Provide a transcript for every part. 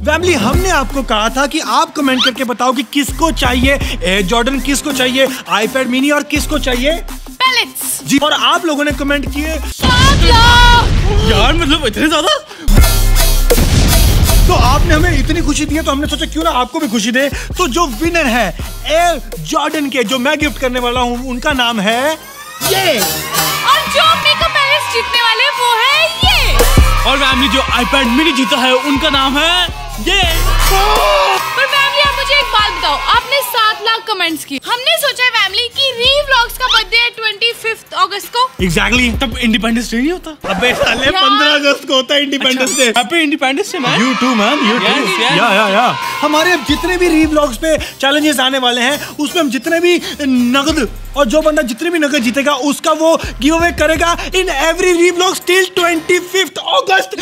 Family हमने आपको कहा था कि आप कमेंट करके बताओ कि किसको चाहिए एयर जॉर्डन, किसको चाहिए आईपैड मिनी और किसको चाहिए पैलेट्स जी। और आप लोगों ने कमेंट किए 7 लाख यार, मतलब इतने ज्यादा। तो आपने हमें इतनी खुशी दी है तो हमने सोचा क्यों ना आपको भी खुशी दे। तो जो विनर है एयर जॉर्डन के, जो मैं गिफ्ट करने वाला हूँ, उनका नाम है ये। और जो मेकअप पैलेट्स जीतने वाले हैं वो है ये। और फैमिली जो आईपैड मिनी जीता है उनका नाम है ये। पर फैमिली आप मुझे एक बात बताओ, आपने 7 लाख कमेंट्स की, हमने सोचा है फैमिली की रीव्लॉग्स का बर्थडे है 25 अगस्त को। एग्जैक्टली तब इंडिपेंडेंस डे नहीं होता? अबे साले 15 अगस्त को होता है independence day. Happy independence day man. You too man, you too। Yes, yes। या। हमारे अब जितने भी रीव्लॉग्स पे चैलेंजेस आने वाले हैं उसमें हम जितने भी नगद, और जो बंदा जितने भी नगद जीतेगा उसका वो गिव अवे करेगा इन एवरी रीव्लॉग्स टिल 25 अगस्त।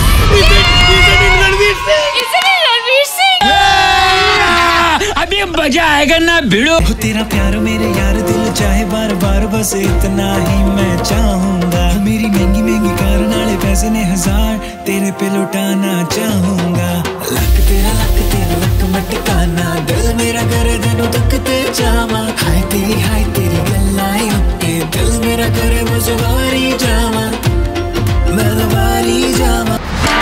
अभी मजा आएगा ना भिड़ो। तेरा प्यार मेरे यार दिल चाहे बार बार, बस इतना ही मैं चाहूंगा। मेरी महंगी महंगी कार नाले पैसे ने 1000 तेरे पे लुटाना चाहूंगा। लक तेरा लक मटकाना, दिल मेरा करे दिनों तक ते जावा। हाय तेरी गल्लाई उत्ते, दिल मेरा करे बस वारी जावा, मैं वारी जावा।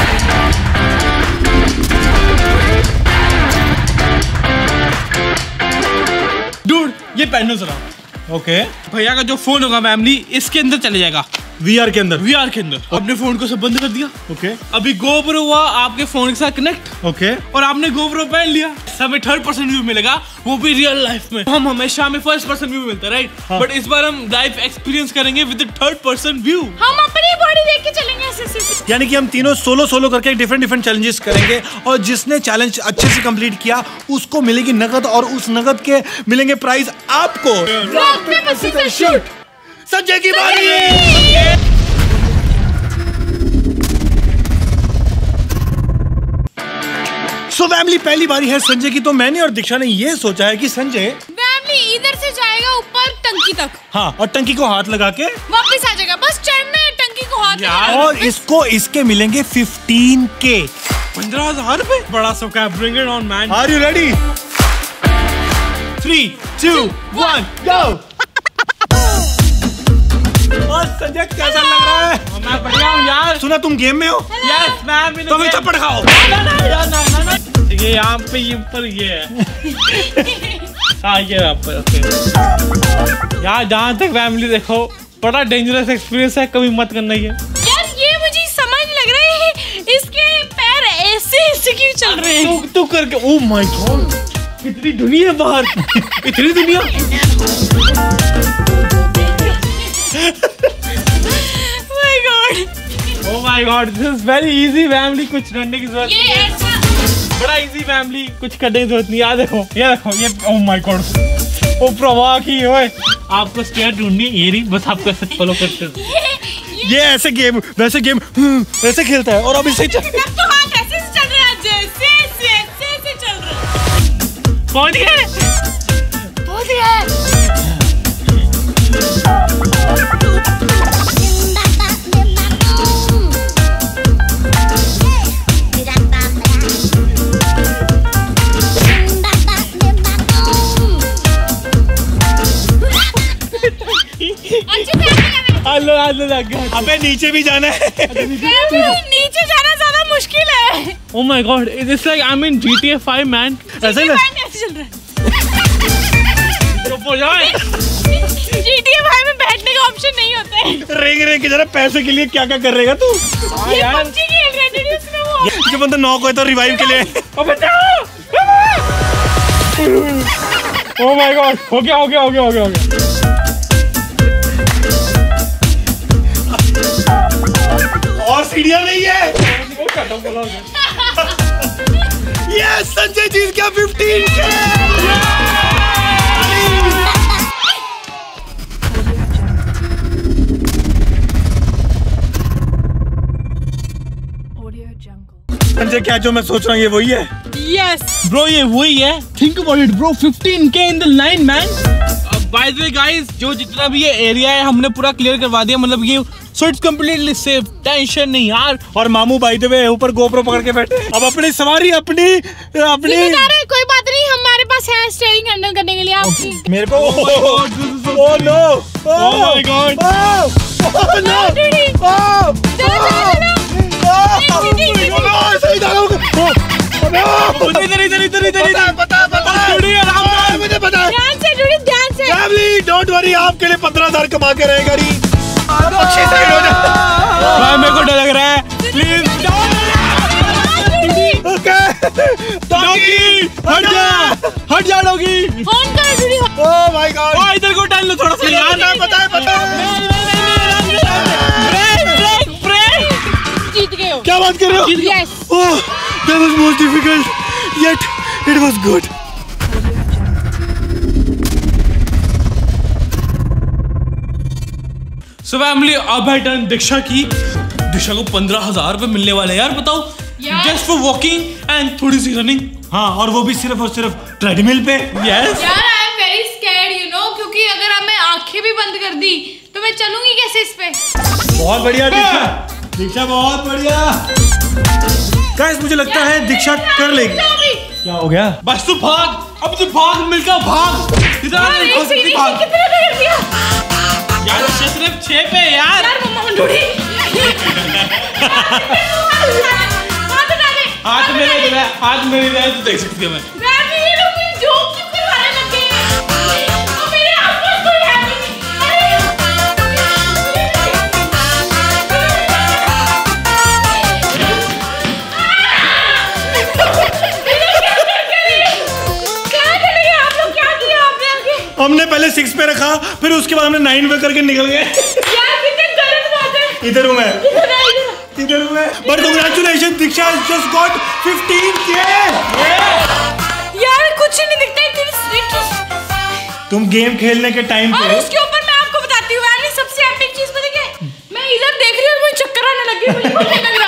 डूड ये पहनो जरा। ओके भैया का जो फोन होगा फैमिली इसके अंदर चले जाएगा, वीआर के अंदर। अपने फोन को सब बंद कर दिया। ओके अभी GoPro हुआ आपके फोन के साथ कनेक्ट। ओके और आपने GoPro पहन लिया, हमें 3rd पर्सन व्यू मिलेगा, वो भी रियल लाइफ में। हम हमेशा हमें 1st पर्सन व्यू मिलता है राइट, बट इस बार हम लाइव एक्सपीरियंस करेंगे विद 3rd पर्सन व्यू। हम अपनी बॉडी देख के चलेंगे ऐसे। यानी कि हम तीनों सोलो करके डिफरेंट चैलेंजेस करेंगे, और जिसने चैलेंज अच्छे से कंप्लीट किया उसको मिलेगी नगद, और उस नगद के मिलेंगे प्राइज आपको। Rock paper scissor shoot. Sanjay की बारी। सो फैमिली पहली बारी है संजय की। तो मैंने और दीक्षा ने ये सोचा है कि संजय फैमिली इधर से जाएगा ऊपर टंकी तक, हाँ, और टंकी को हाथ लगा के वापस आ जाएगा, बस चढ़ना है टंकी को हाथ लगा। और इसको इसके मिलेंगे 15K। 15,000 रुपए, बड़ा सौका है। Bring it on man. Are you ready? 3, 2, 1 go. और संजय कैसा लग रहा है? मैं बढ़िया हूँ यार। सुना तुम गेम में हो? Yes ma'am. तो भी थप्पड़ खाओ। ना। ये यहाँ पे ये ऊपर ये है। हाँ ये यहाँ पर। ओके यार, जहाँ तक फैमिली देखो बड़ा डेंजरस एक्सपीरियंस है, कभी मत करना ये। यार ये मुझे समझ लग रहा है, इसके पैर ऐसे क्यों चल रहे हैं? तू करके। ओह माय गॉड, कितनी दुनिया है बाहर। इतनी दुनिया। Oh my God, this is very easy family, कुछ करने की जरूरत नहीं है। बड़ा इजी फैमिली, कुछ करने की जरूरत नहीं। यार देखो ये oh my God, ओ प्रवाह की ओए। आपको स्टेयर ढूंढनी है, ये नहीं, बस आपको ऐसे फॉलो करते हैं। ये ऐसे गेम वैसे गेम ऐसे खेलता है, और अब इसे तो हाथ ऐसे से चल रहा है, जैसे चल रहा है। पहुंच गए। अबे नीचे भी जाना है। नीचे जाना ज्यादा मुश्किल है। Oh my God, it's like I'm in GTA 5 man। ऐसे ना चल रहा है। GTA 5 में बैठने का ऑप्शन नहीं होता है। रेंग के जरा पैसे के लिए क्या कर रहेगा तू? ये PUBG खेल रहे थे उसमें वो। जो बंदा नॉक है तो रिवाइव के लिए। Oh my God, हो गया। और सीढ़ियां नहीं है। ये संजय जीत गया 15K। संजय क्या जो मैं सोच रहा हूँ ये वही है? यस ब्रो, ये वही है। Think about it bro, 15K in the line man. By the way guys, जो जितना भी ये एरिया है हमने पूरा क्लियर करवा दिया। मतलब ये so it's completely safe, tension नहीं यार। और मामू बाय द वे ऊपर गोप्रो पकड़ के बैठे। अब अपनी सवारी अपनी कोई बात नहीं, हमारे पास है स्टीयरिंग हैंडल करने के लिए आपकी। मेरे को oh no, oh my god, oh no, मुझे पता है। ध्यान से फैमिली डोंट वरी, आपके लिए 15,000 कमा के रहेगा। अच्छी साइड हो जा। मेरे को डर लग रहा है, प्लीज डॉगी हट जा डॉगी। फोन कर डूडी। ओह माय गॉड, इधर को टाल लो थोड़ा सा यार। पता है। जीत गए हो। क्या बात कर रहे हो? Yes. Oh, that was most difficult, yet it was good. So family, अब है टर्न दीक्षा की। दीक्षा को 15,000 रुपए मिलने वाले यार, बताओ। Just for walking and थोड़ी सी रनिंग। हाँ, और वो भी सिर्फ और सिर्फ ट्रेडमिल पे। Yes. यार I am very scared, you know, क्योंकि अगर मैं आंखें भी बंद कर दी तो मैं चलूंगी कैसे इस पे? बहुत बढ़िया दीक्षा, बहुत बढ़िया। गाइस मुझे लगता है दीक्षा कर लेगी। क्या हो गया? बस तू भाग, अब तू भाग, मिलकर भाग। कितना कर दिया? यार सिर्फ 6 पे यार। हाथ मेरे इधर है, तू देख सकती है। मैं ये लोग मुझे जोक क्यों करवाने लग गए हैं? तो मेरे आसपास कोई है नहीं। हमने पहले 6 पे रखा, फिर उसके बाद हमने 9 पे करके निकल गए। यार कितने गलत बात है। इधर हूँ मैं। But congratulation, Diksha just got 15K। यार कुछ नहीं दिखता है। तुम गेम खेलने के टाइम और पे। उसके ऊपर मैं आपको बताती हूँ यार, सबसे एपिक चीज पता क्या है? मैं इधर देख रही हूँ और मुझे चक्कर आने लग गई, मुझे नहीं लग रहा।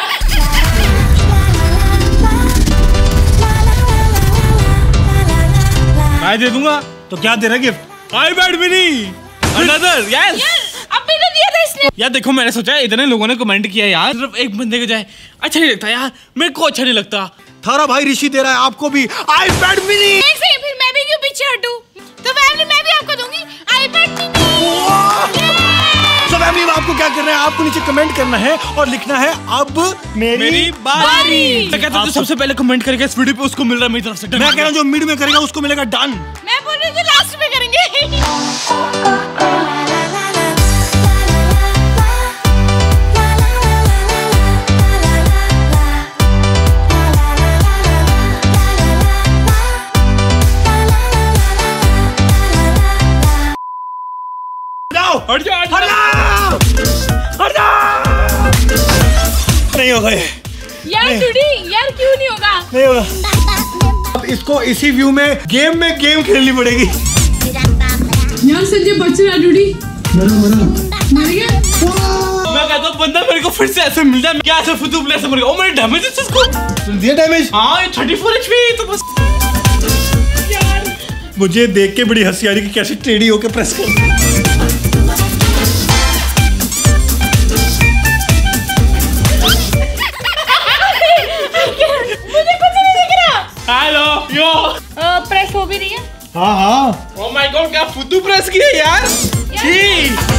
मैं दे दूंगा। तो क्या दे रहा gift? iPad mini another। yes अब भी तो दिया था इसने। यार देखो, मैंने सोचा इतने लोगों ने कमेंट किया यार, सिर्फ एक बंदे को जाए अच्छा नहीं लगता यार, मेरे को अच्छा नहीं लगता। थारा भाई ऋषि दे रहा है आपको भी iPad mini। एक से फिर मैं भी क्यों पीछे हटूं? तो फैमिली मैं भी आपको दूंगी iPad mini। तो फैमिली आपको क्या करना है? आपको नीचे कमेंट करना है और लिखना है अब मेरी बारी। मैं कहता हूँ सबसे पहले कमेंट करके इस वीडियो पे उसको मिल रहा है मेरी तरफ से। मैं कह रहा हूँ जो मिड में करेगा उसको मिलेगा डन। मैं बोल रही हूँ लास्ट में करेंगे। हट जा। नहीं होगा ये। यार डूडी, यार क्यों नहीं होगा? नहीं होगा। अब इसको इसी व्यू में गेम खेलनी पड़ेगी। यार संजय बच रहा डूडी। मर गया। मैं कहता हूँ बंदा मेरे को फिर से ऐसे मिल जाए, क्या ऐसे फुदू प्लेस मर गया। ओ मैंने डैमेज इसको दिया डैमेज। हाँ 34 HP तो बस। यार मुझे देख के बड़ी हंसी आ रही कि कैसे टेढ़ी होके प्रेस कर। हेलो यो प्रेस हो भी रही है। हाँ। ओ माय गॉड, क्या फुदू प्रेस की है यार।